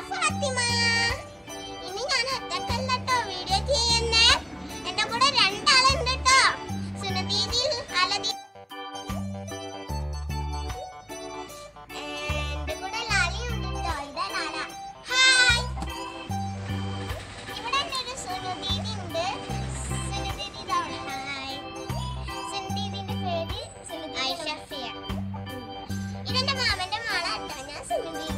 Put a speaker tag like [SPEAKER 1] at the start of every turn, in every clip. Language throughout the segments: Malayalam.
[SPEAKER 1] ഫാത്തിമ. ഇനി ഞാൻ ഒറ്റക്കല്ലോ വീഡിയോ ചെയ്യുന്നേ. എന്റെ കൂടെ രണ്ടാളുണ്ട് കേട്ടോ. സുനദീദി, അലദി, എന്റെ കൂടെ ലാലിയുണ്ട് കേട്ടോ. ഇതാ ലാല. ഹായ്. ഇവിടെ ഒരു സുനദീദി ഉണ്ട്. സുനദീദി ഇതാ. ഹായ്. സുനദീദിന്റെ പേര് ഐഷഫിയ. ഇതെന്റെ മാമന്റെ മോളാട്ടോ. ഞാൻ സുനദീദി.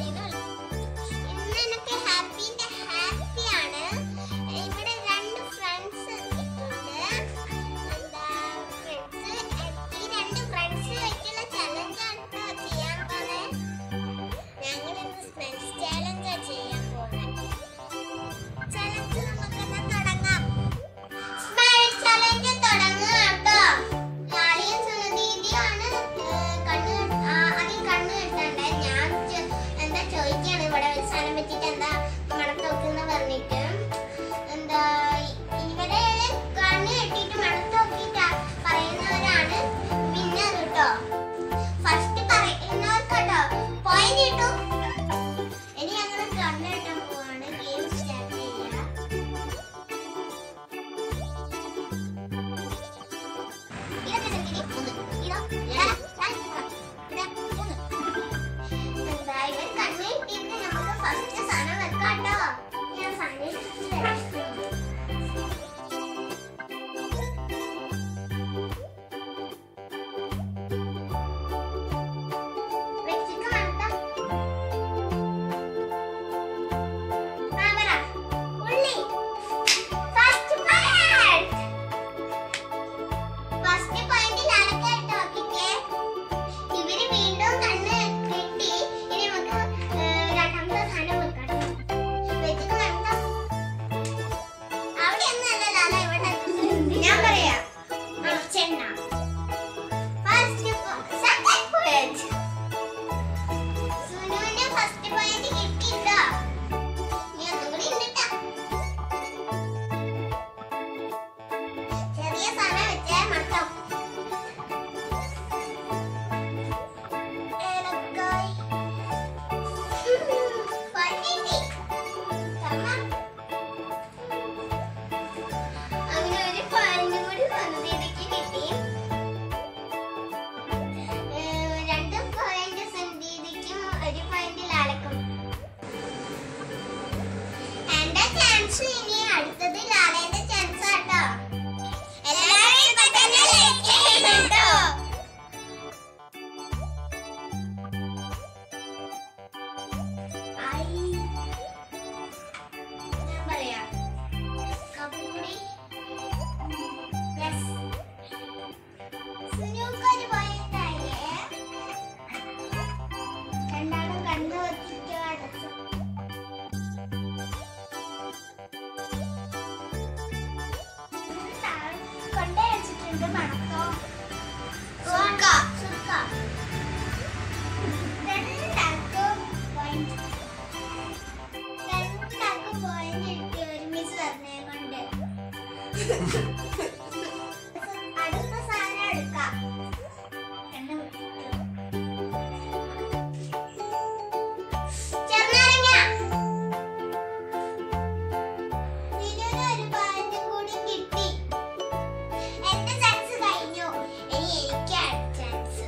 [SPEAKER 1] അടുത്ത സാധനം എടുക്കാം. ചെറുനാരങ്ങ. ഇതിനൊരു പാൻറ് കൂടി കിട്ടി. എന്റെ ചാൻസ് കഴിഞ്ഞു. ഇനി എനിക്കാണ് ചാൻസ്.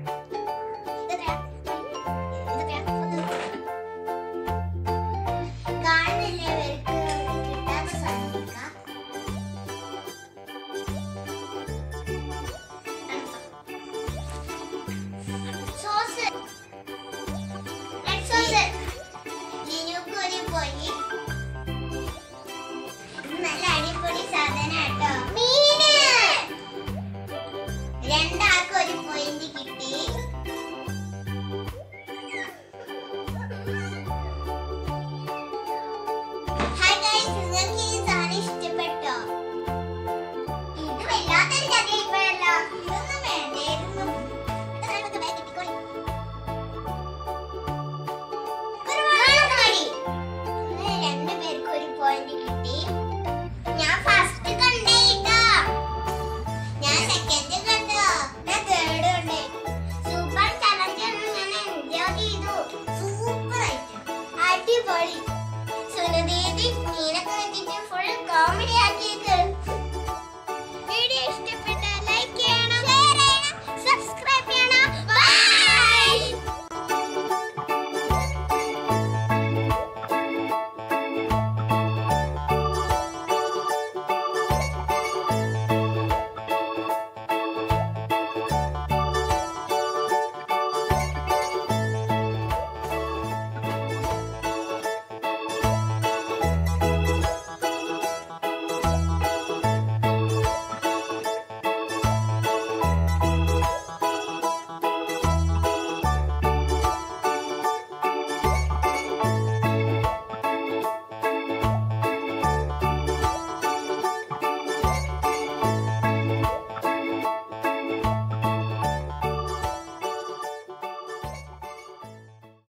[SPEAKER 1] കാണുന്നില്ലേ ഇവർക്ക് കിട്ടാത്ത സാധനം. നല്ല അടിപൊളി സാധനം കേട്ടോ. മീന്. രണ്ടാൾക്കും ഒരു പോയിന്റ് കിട്ടി. ഹായ് ഗൈസ്, നിങ്ങൾക്ക് ഈ സാധനം ഇഷ്ടപ്പെട്ടോ? ഇത് വല്ലാത്തൊരു കഥയായിപ്പോയല്ലോ. ഇതൊന്നും വേണ്ടായിരുന്നു. രണ്ടുപേർക്കും ഒരു പോയിന്റ് കിട്ടി.